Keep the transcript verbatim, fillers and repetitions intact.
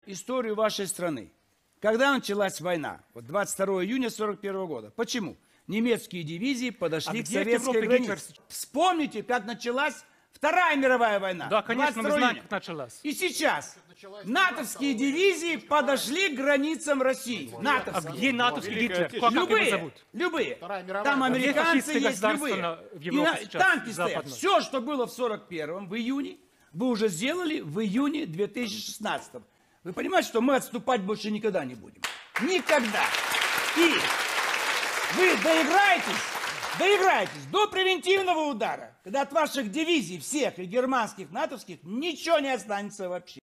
историю вашей страны. Когда началась война? Вот двадцать второго июня сорок первого года. Почему? Немецкие дивизии подошли а к советской границе. Вспомните, как началась Вторая мировая война. Да, конечно, мы знаем, июня. как началась. И сейчас натовские дивизии подошли к границам России. А натовские. где натовский Гитлер? Как Любые, его зовут? любые. мировая. Там А где американцы фашистское есть, государство любые. на- в И Европе на- сейчас, танки стоят. западное? Все, что было в сорок первом, в июне, вы уже сделали в июне две тысячи шестнадцатом. Вы понимаете, что мы отступать больше никогда не будем? Никогда. И вы доиграетесь, доиграетесь до превентивного удара, когда от ваших дивизий всех, и германских, натовских, ничего не останется вообще.